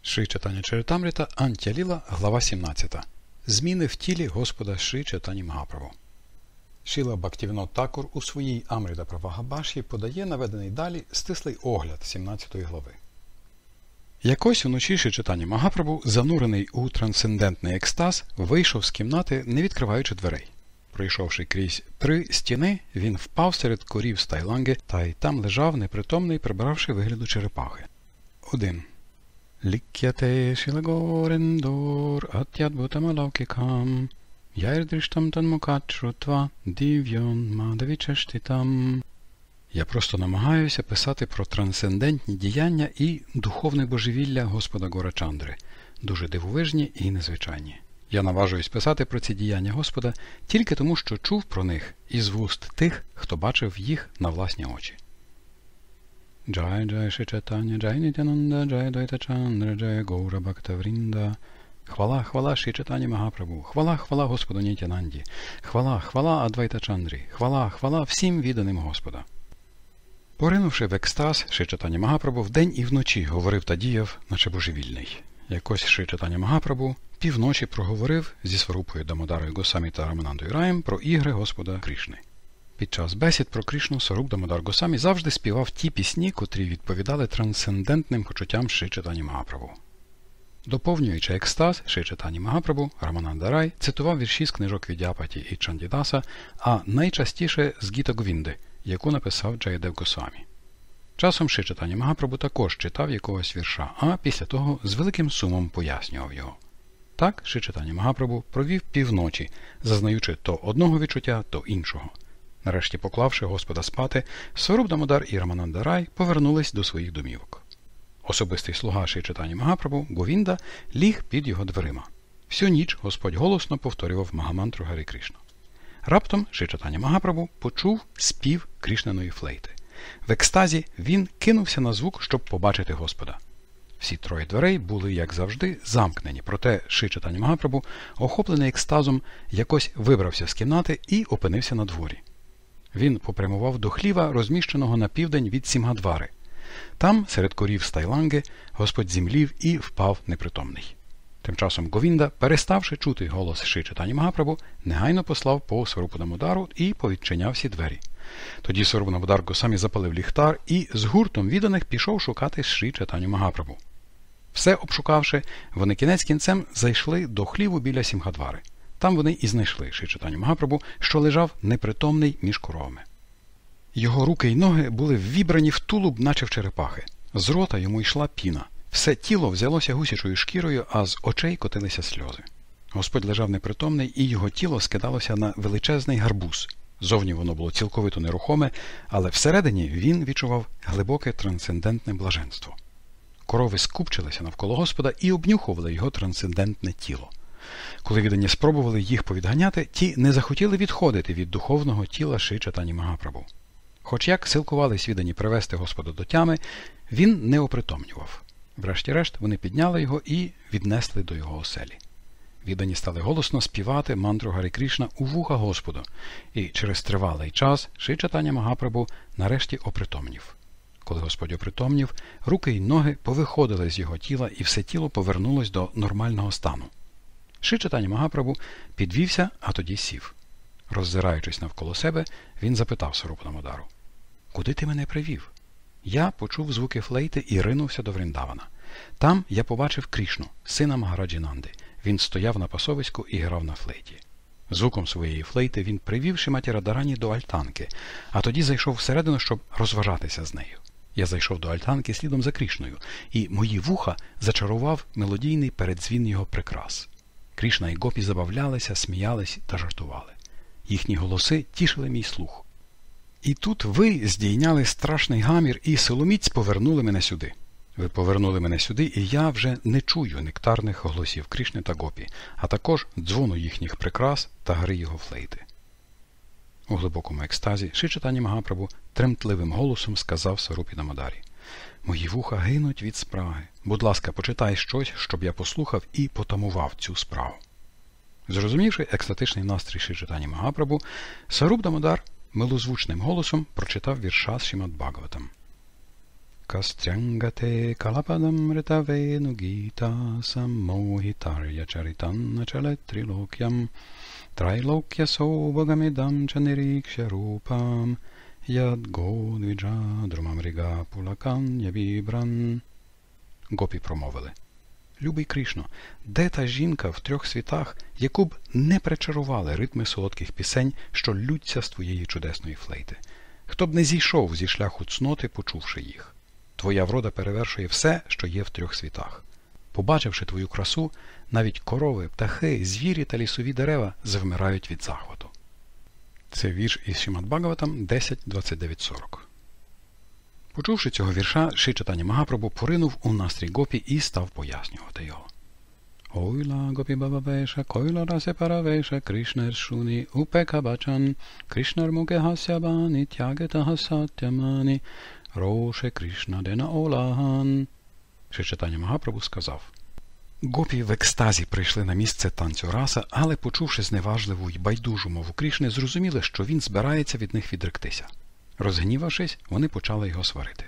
Шри Чайтання Чаритамрита, Антя-ліла, глава 17. Зміни в тілі Господа Шри Чайтані Магапрабху. Шріла Бхактивінод Такур у своїй Амрита Правагабаші подає наведений далі стислий огляд 17 глави. Якось уночі Шри Чайтані Магапрабху, занурений у трансцендентний екстаз, вийшов з кімнати, не відкриваючи дверей. Пройшовши крізь 3 стіни, він впав серед корів стайланги та й там лежав непритомний, прибравши вигляду черепахи. 1. Лік'яте шілагорендор атядбутамалавкікам яйрдріштам танмукачрутва дів'йон мадавічаштитам. Я просто намагаюся писати про трансцендентні діяння і духовне божевілля Господа Горачандри, дуже дивовижні і незвичайні. Я наважуюсь писати про ці діяння Господа тільки тому, що чув про них із вуст тих, хто бачив їх на власні очі. Джай Джай Шри Чайтання, Джай Нітянанда, Джай Двайта Чандра, Джай Гаура Бхакта Врінда. Хвала, хвала Шрі Чайтані Магапрабху, хвала, хвала Господу Нітянанді, хвала, хвала Адвайта Чандрі, хвала, хвала всім відданим Господа. Поринувши в екстаз, Шрі Чайтані Магапрабху вдень і вночі говорив та діяв, наче божевільний. Якось Шрі Чайтані Магапрабху півночі проговорив зі Сварупою Дамодарою Госамі та Раманандою Раєм про ігри Господа Кришни. Під час бесід про Кришну Сваруп Дамодар Госамі завжди співав ті пісні, котрі відповідали трансцендентним почуттям Шрі Чайтані Магапрабху. Доповнюючи екстаз, Шрі Чайтані Магапрабху, Рамананда Рай цитував вірші з книжок Відяпаті і Чандідаса, а найчастіше з Гіта Говінди, яку написав Джаядев Госамі. Часом Шрі Чайтані Магапрабху також читав якогось вірша, а після того з великим сумом пояснював його. Так Шрі Чайтані Магапрабху провів півночі, зазнаючи то одного відчуття, то іншого. Нарешті, поклавши Господа спати, Сваруп Дамодар і Рамананда Рай повернулись до своїх домівок. Особистий слуга Шрі Чайтані Магапрабху, Говінда, ліг під його дверима. Всю ніч Господь голосно повторював Магамантру Гарі Кришна. Раптом Шрі Чайтані Магапрабху почув спів Кришнаної флейти. В екстазі він кинувся на звук, щоб побачити Господа. Всі 3 дверей були, як завжди, замкнені, проте Шрі Чайтані Магапрабху, охоплений екстазом, якось вибрався з кімнати і опинився на дворі. Він попрямував до хліва, розміщеного на південь від Сімгадвари. Там, серед корів стайланги, Господь зімлів і впав непритомний. Тим часом Говінда, переставши чути голос Шрі Чайтані Магапрабху, негайно послав по Сварупу Дамодару і повідчиняв всі двері. Тоді Сваруп Дамодар Госамі запалив ліхтар і з гуртом відданих пішов шукати Шрі Чайтаню Магапрабху. Все обшукавши, вони кінець кінцем зайшли до хліву біля Сімгадвари. Там вони і знайшли Шрі Чайтаню Магапрабху, що лежав непритомний між коровами. Його руки й ноги були ввібрані в тулуб, наче в черепахи. З рота йому йшла піна. Все тіло взялося гусячою шкірою, а з очей котилися сльози. Господь лежав непритомний, і його тіло скидалося на величезний гарбуз. Зовні воно було цілковито нерухоме, але всередині він відчував глибоке трансцендентне блаженство. Корови скупчилися навколо Господа і обнюхували його трансцендентне тіло. Коли віддані спробували їх повідганяти, ті не захотіли відходити від духовного тіла Шрі Чайтані Магапрабху. Хоч як силкувались віддані привести Господа до тями, він не опритомнював. Врешті-решт вони підняли його і віднесли до його оселі. Віддані стали голосно співати мантру Гарі Кришна у вуха Господу, і через тривалий час Шрі Чайтані Магапрабху нарешті опритомнів. Коли Господь опритомнів, руки й ноги повиходили з його тіла, і все тіло повернулось до нормального стану. Шрі Чайтані Магапрабху підвівся, а тоді сів. Роззираючись навколо себе, він запитав Сварупу Дамодару: «Куди ти мене привів?» Я почув звуки флейти і ринувся до Вріндавана. Там я побачив Кришну, сина Магараджі Нанди. Він стояв на пасовиську і грав на флейті. Звуком своєї флейти він привів Шриматі Радарані до альтанки, а тоді зайшов всередину, щоб розважатися з нею. Я зайшов до альтанки слідом за Кришною, і мої вуха зачарував мелодійний передзвін його прикрас. Кришна і гопі забавлялися, сміялись та жартували. Їхні голоси тішили мій слух. І тут ви здійняли страшний гамір і силоміць повернули мене сюди. Ви повернули мене сюди, і я вже не чую нектарних голосів Кришни та гопі, а також дзвону їхніх прикрас та гри його флейти. У глибокому екстазі Шрі Чайтані Магапрабху тремтливим голосом сказав Сварупі Дамодарі: «Мої вуха гинуть від спраги. Будь ласка, почитай щось, щоб я послухав і потамував цю справу». Зрозумівши екстатичний настрій Шрі Чайтані Магапрабху, Сваруп Дамодар милозвучним голосом прочитав вірша з Шримад Бхагаватам. кастрянгате калападам ретавену гіта самохітар'я чаританна чалетрілок'ям трайлок'я собагамідам чанирікшя рупам ядгодвіджадрумамріга пулакан ябібран. Гопі промовили: «Любий Кришно, де та жінка в 3 світах, яку б не причарували ритми солодких пісень, що ллються з твоєї чудесної флейти? Хто б не зійшов зі шляху цноти, почувши їх? Твоя врода перевершує все, що є в 3 світах. Побачивши твою красу, навіть корови, птахи, звірі та лісові дерева завмирають від захвату». Це вірш із Шримад-Бхагаватам 10.29.40. Почувши цього вірша, Шрі Чайтання Магапрабху поринув у настрій гопі і став пояснювати його. Ойла гопі бабавеша, койла расе паравеша, Кришнер шуни упека бачан, Кришнер муке хасябани, тягета хасатямани, роше Кришна дена олаган. Шрі Чайтання Магапрабху сказав: гопі в екстазі прийшли на місце танцю раса, але, почувши зневажливу й байдужу мову Кришни, зрозуміли, що він збирається від них відректися. Розгнівавшись, вони почали його сварити.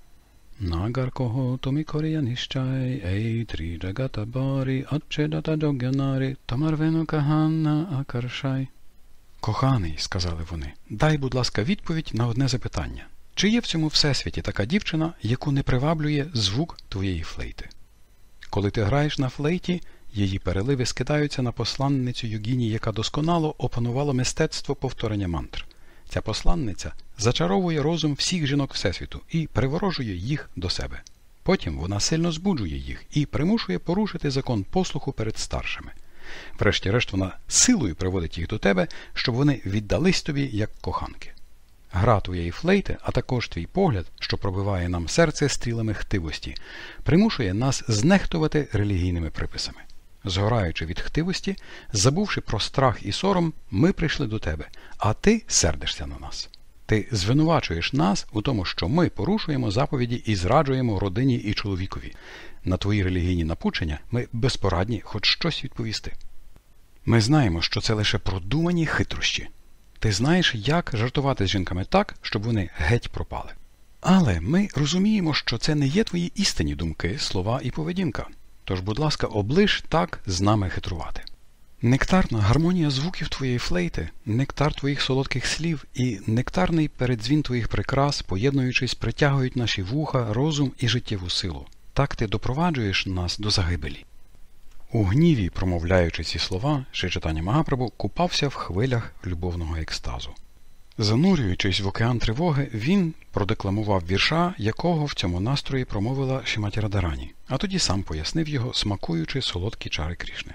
Нагаркого томі корія ніщай, ей трі джагата барі, атчедата джогянарі, тамарвену каганна акаршай. Коханий, сказали вони, дай, будь ласка, відповідь на одне запитання. Чи є в цьому всесвіті така дівчина, яку не приваблює звук твоєї флейти? Коли ти граєш на флейті, її переливи скидаються на посланницю йогіні, яка досконало опанувала мистецтво повторення мантр. Ця посланниця зачаровує розум всіх жінок Всесвіту і приворожує їх до себе. Потім вона сильно збуджує їх і примушує порушити закон послуху перед старшими. Врешті-решт вона силою приводить їх до тебе, щоб вони віддались тобі як коханки. Гра твоєї флейти, а також твій погляд, що пробиває нам серце стрілами хтивості, примушує нас знехтувати релігійними приписами. Згораючи від хтивості, забувши про страх і сором, ми прийшли до тебе, а ти сердишся на нас. Ти звинувачуєш нас у тому, що ми порушуємо заповіді і зраджуємо родині і чоловікові. На твої релігійні напучення ми безпорадні хоч щось відповісти. Ми знаємо, що це лише продумані хитрощі. Ти знаєш, як жартувати з жінками так, щоб вони геть пропали. Але ми розуміємо, що це не є твої істинні думки, слова і поведінка. Тож, будь ласка, оближ так з нами хитрувати. Нектарна гармонія звуків твоєї флейти, нектар твоїх солодких слів і нектарний передзвін твоїх прикрас, поєднуючись, притягують наші вуха, розум і життєву силу. Так ти допроваджуєш нас до загибелі. У гніві, промовляючи ці слова, Шрі Чайтання Магапрабху купався в хвилях любовного екстазу. Занурюючись в океан тривоги, він продекламував вірша, якого в цьому настрої промовила Шриматі Радарані, а тоді сам пояснив його, смакуючи солодкі чари Кришни.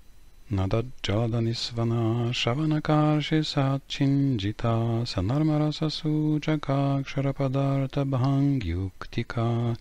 Нададжаладанісвана шаванакарші сатчинджіта санармараса суджака кшарападарта бхангюктіка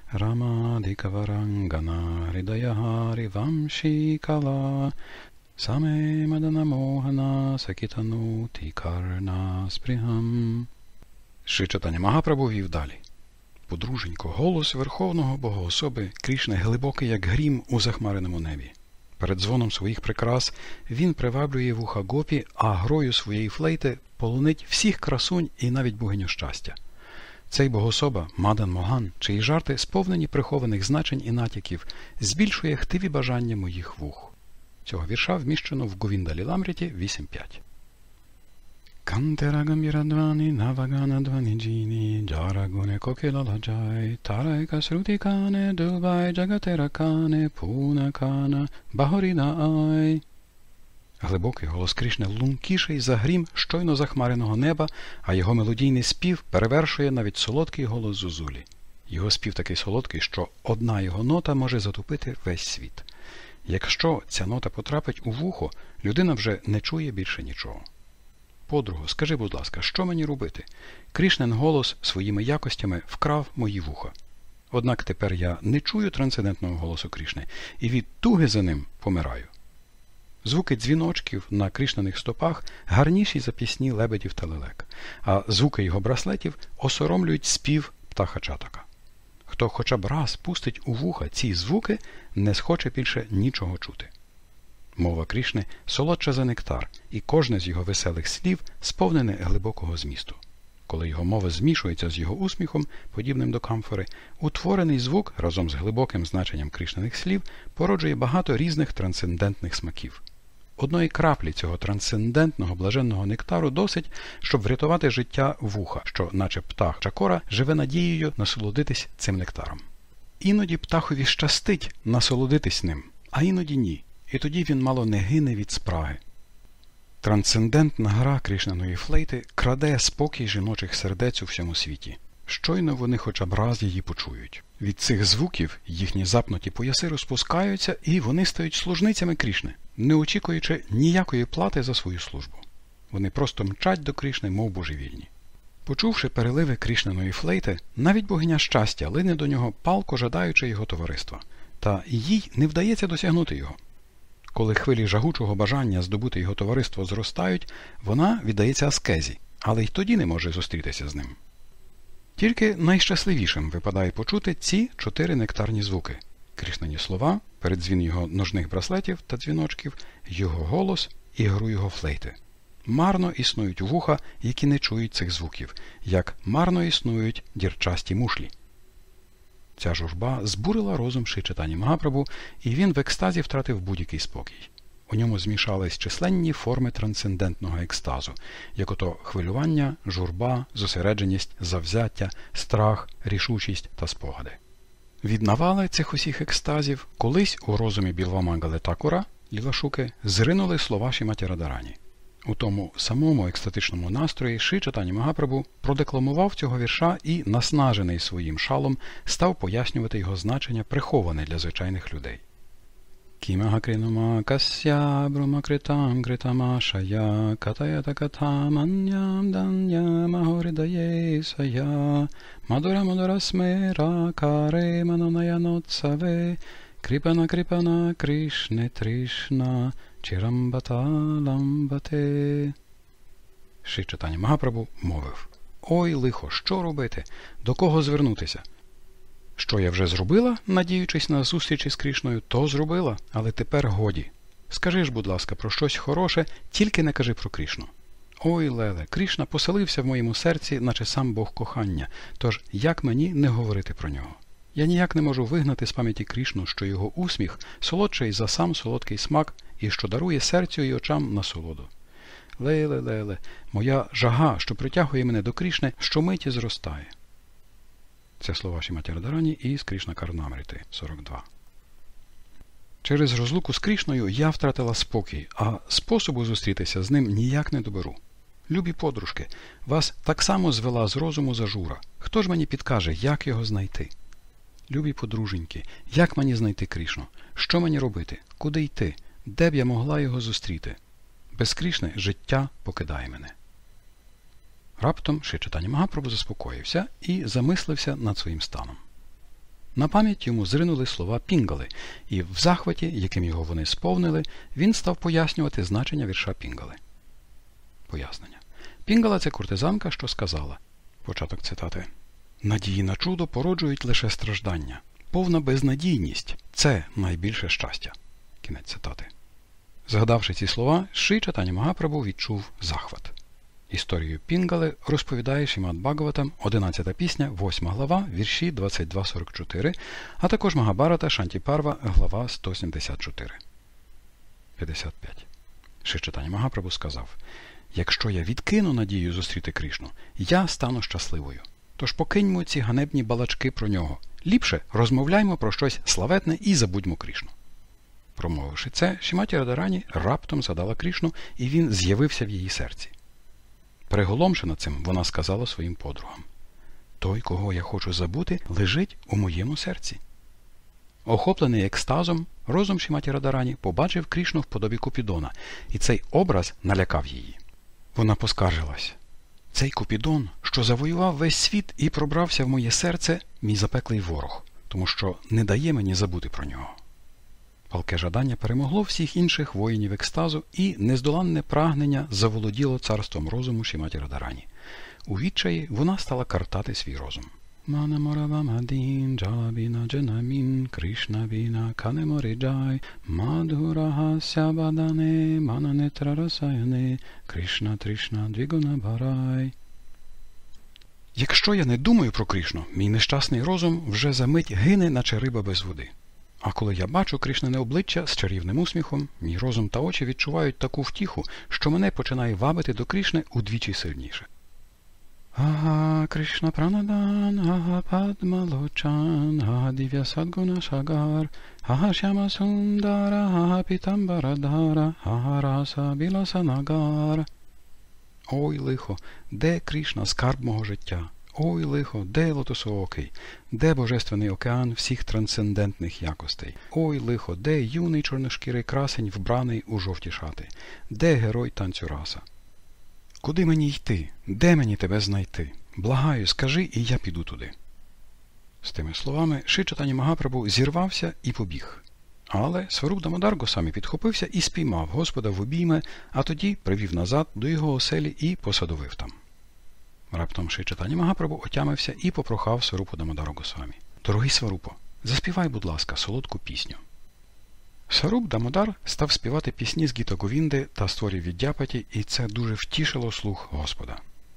рамадикаварангана ридаяхари вамшікала саме мадана мохана сакітануті карна спрігам. Шрі Чайтання Магапрабху вів далі. Подруженько, голос Верховного Богоособи Кришни глибокий, як грім у захмареному небі. Перед дзвоном своїх прикрас він приваблює вуха гопі, а грою своєї флейти полонить всіх красунь і навіть богиню щастя. Цей богособа, Мадан Моган, чиї жарти сповнені прихованих значень і натяків, збільшує хтиві бажання моїх вух. Цього вірша вміщено в Говінда Ліламріті 8.5. Кантерагамірадвані наваганадвані джіні, джарагуне кокілаладжай, тарайка срутікане, дубай джагатеракане, пунакана, багорінаай. Глибокий голос Кришни лункіший за грім щойно захмареного неба, а його мелодійний спів перевершує навіть солодкий голос Зозулі. Його спів такий солодкий, що одна його нота може затопити весь світ. Якщо ця нота потрапить у вухо, людина вже не чує більше нічого. Подруго, скажи, будь ласка, що мені робити? Кришнин голос своїми якостями вкрав мої вуха. Однак тепер я не чую трансцендентного голосу Кришни, і від туги за ним помираю. Звуки дзвіночків на Кришниних стопах гарніші за пісні лебедів та лелек, а звуки його браслетів осоромлюють спів птаха Чатака. Хто хоча б раз пустить у вуха ці звуки, не схоче більше нічого чути. Мова Кришни солодша за нектар, і кожне з його веселих слів сповнене глибокого змісту. коли його мова змішується з його усміхом, подібним до камфори, утворений звук разом з глибоким значенням Кришнаних слів породжує багато різних трансцендентних смаків. Одної краплі цього трансцендентного блаженного нектару досить, щоб врятувати життя вуха, що, наче птах Чакора, живе надією насолодитись цим нектаром. Іноді птахові щастить насолодитись ним, а іноді ні, і тоді він мало не гине від спраги. Трансцендентна гра Кришнаної флейти краде спокій жіночих сердець у всьому світі. Щойно вони хоча б раз її почують. Від цих звуків їхні запнуті пояси розпускаються, і вони стають служницями Кришни, не очікуючи ніякої плати за свою службу. Вони просто мчать до Кришни, мов божевільні. Почувши переливи Кришнаної флейти, навіть богиня щастя лине до нього, палко жадаючи його товариства. Та їй не вдається досягнути його. Коли хвилі жагучого бажання здобути його товариство зростають, вона віддається аскезі, але й тоді не може зустрітися з ним. Тільки найщасливішим випадає почути ці 4 нектарні звуки – Кришнані слова, передзвін його ножних браслетів та дзвіночків, його голос і гру його флейти. Марно існують вуха, які не чують цих звуків, як марно існують дірчасті мушлі. Ця журба збурила розум Шрі Чайтаньї Магапрабху, і він в екстазі втратив будь-який спокій. У ньому змішались численні форми трансцендентного екстазу, як ото хвилювання, журба, зосередженість, завзяття, страх, рішучість та спогади. Від навали цих усіх екстазів колись у розумі Білвамангали Такура, Лілашуки, зринули слова Шріматі Радарані. У тому самому екстатичному настрої Шрі Чайтанья Магапрабху продекламував цього вірша і, наснажений своїм шалом, став пояснювати його значення, приховане для звичайних людей. Кімага кринума касya брумакритам критамашая катаята катаманням данням агоридає мадура мадура смера каре манонаяноцаве крипана крипана кришне тришна чирамбата ламбате. Шрі Чайтанья Магапрабху мовив: «Ой, лихо, що робити? До кого звернутися? Що я вже зробила, надіючись на зустріч із Кришною, то зробила, але тепер годі. Скажи ж, будь ласка, про щось хороше, тільки не кажи про Кришну. Ой, Леле, Кришна поселився в моєму серці, наче сам Бог кохання, тож як мені не говорити про нього? Я ніяк не можу вигнати з пам'яті Кришну, що його усміх солодший за сам солодкий смак і що дарує серцю і очам насолоду. Леле, Леле, моя жага, що притягує мене до Кришни, щомиті зростає». Це слова Шріматі Радарані із Кришна Карнамріти 42. Через розлуку з Кришною я втратила спокій, а способу зустрітися з ним ніяк не доберу. Любі подружки, вас так само звела з розуму зажура. Хто ж мені підкаже, як його знайти? Любі подруженьки, як мені знайти Кришну? Що мені робити? Куди йти? Де б я могла його зустріти? Без Кришни життя покидає мене. Раптом Шрі Чайтанья Магапрабху заспокоївся і замислився над своїм станом. На пам'ять йому зринули слова Пінгали, і в захваті, яким його вони сповнили, він став пояснювати значення вірша Пінгали. Пояснення. Пінгала – це куртизанка, що сказала. Початок цитати. «Надії на чудо породжують лише страждання. Повна безнадійність – це найбільше щастя». Кінець цитати. Згадавши ці слова, Шрі Чайтанья Магапрабху відчув захват. Історію Пінгали розповідає Шрімад Бхагаватам, 11 пісня, 8 глава, вірші 22-44, а також Магабхарата Шанті Парва, глава 174. 55. Шрі Чайтанья Магапрабху сказав: «Якщо я відкину надію зустріти Кришну, я стану щасливою. Тож покиньмо ці ганебні балачки про нього. Ліпше розмовляймо про щось славетне і забудьмо Кришну». Промовивши це, Шріматі Радарані раптом згадала Кришну, і він з'явився в її серці. Приголомшена цим, вона сказала своїм подругам: «Той, кого я хочу забути, лежить у моєму серці». Охоплений екстазом, розум Шріматі Радарані побачив Кришну в подобі Купідона, і цей образ налякав її. Вона поскаржилась: «Цей Купідон, що завоював весь світ і пробрався в моє серце, мій запеклий ворог, тому що не дає мені забути про нього». Палке жадання перемогло всіх інших воїнів екстазу, і нездоланне прагнення заволоділо царством розуму Шріматі Радарані. У відчаї вона стала картати свій розум. «Манаморавамадін джабіна джанамін Кришна віна канеморіджай мадхурагася бадане мананетрарасаяне Кришна Тришна двігуна барай». Якщо я не думаю про Кришну, мій нещасний розум вже за мить гине, наче риба без води. А коли я бачу Кришнине обличчя з чарівним усміхом, мій розум та очі відчувають таку втіху, що мене починає вабити до Кришни удвічі сильніше. Ага, Кришна Пранадан, ага, Падмалочан, ага, Дів'я Садгуна Шагар, ага, Шяма Сундара, ага, Пітамбарадара, ага, Раса Біласа Нагар. Ой, лихо, де Кришна, скарб мого життя? Ой, лихо, де лотосоокий? Де божественний океан всіх трансцендентних якостей? Ой, лихо, де юний чорношкірий красень, вбраний у жовті шати? Де герой танцю раса? Куди мені йти? Де мені тебе знайти? Благаю, скажи, і я піду туди. З тими словами Шрі Чайтання Магапрабху зірвався і побіг. Але Сваруб Дамодар Госвамі підхопився і спіймав Господа в обійми, а тоді привів назад до його оселі і посадовив там. Раптом Шрі Чайтання Магапрабху отямився і попрохав Сварупу Дамодару Госвамі: «Дорогий Сварупо, заспівай, будь ласка, солодку пісню». Сваруб Дамодар став співати пісні з Гіта Говінди та створів Віддяпаті, і це дуже втішило слух Господа.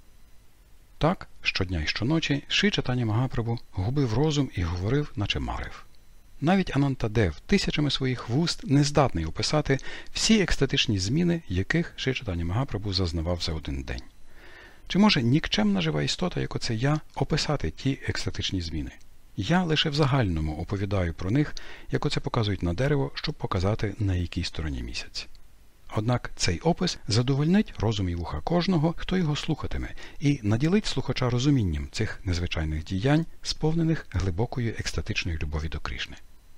Так, щодня і щоночі Шрі Чайтання Магапрабху губив розум і говорив, наче марив. Навіть Анантадев тисячами своїх вуст не здатний описати всі екстатичні зміни, яких Шрі Чайтання Магапрабху зазнавав за один день. Чи може нікчемна жива істота, як оце я, описати ті екстатичні зміни? Я лише в загальному оповідаю про них, як оце показують на дерево, щоб показати, на якій стороні місяць. Однак цей опис задовольнить розум і вуха кожного, хто його слухатиме, і наділить слухача розумінням цих незвичайних діянь, сповнених глибокої екстатичної любові до Кришни.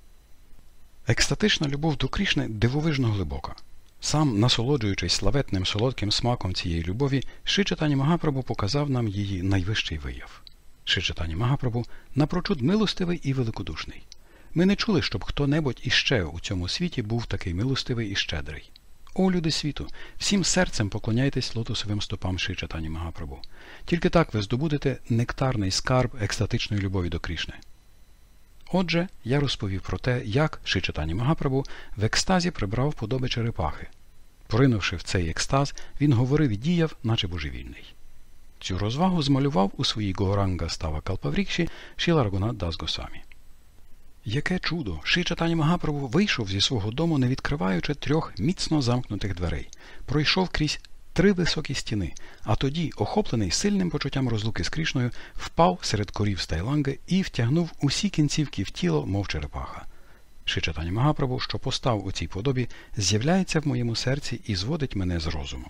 Екстатична любов до Кришни дивовижно глибока. Сам, насолоджуючись славетним солодким смаком цієї любові, Шрі Чайтання Магапрабху показав нам її найвищий вияв. Шрі Чайтання Магапрабху напрочуд милостивий і великодушний. Ми не чули, щоб хто-небудь іще у цьому світі був такий милостивий і щедрий. О, люди світу, всім серцем поклоняйтесь лотосовим стопам Шрі Чайтання Магапрабху. Тільки так ви здобудете нектарний скарб екстатичної любові до Кришни. Отже, я розповів про те, як Шрі Чайтання Магапрабху в екстазі прибрав подоби черепахи. Поринувши в цей екстаз, він говорив і діяв, наче божевільний. Цю розвагу змалював у своїй Гауранга Става Калпаврікші Шріла Рагунат Дас Госвамі. Яке чудо! Шрі Чайтання Магапрабху вийшов зі свого дому, не відкриваючи 3 міцно замкнутих дверей. Пройшов крізь 3 високі стіни, а тоді, охоплений сильним почуттям розлуки з Кришною, впав серед корів Стайланги і втягнув усі кінцівки в тіло, мов черепаха. Шрі Чайтання Магапрабху, що постав у цій подобі, з'являється в моєму серці і зводить мене з розуму.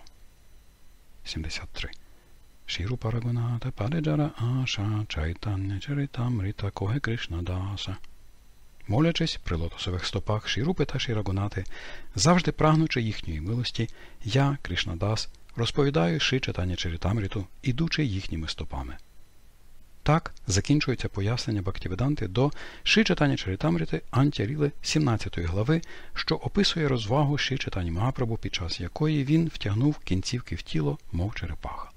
73. Шрі Рупа Рагуната Падеджара Аша Чайтання Чаритамрита Коге Кришна Даса. Молячись при лотосових стопах Шрі Рупи та Шрі Рагунати, завжди прагнучи їхньої милості, я, Кришна Дас, розповідаю Шрі Чайтання Чаритамриту, ідучи їхніми стопами. Так закінчується пояснення Бхактивіданти до Шрі Чайтання Чаритамрити Антя-Ліли 17 глави, що описує розвагу Шрі Чайтання Магапрабху, під час якої він втягнув кінцівки в тіло, мов черепаха.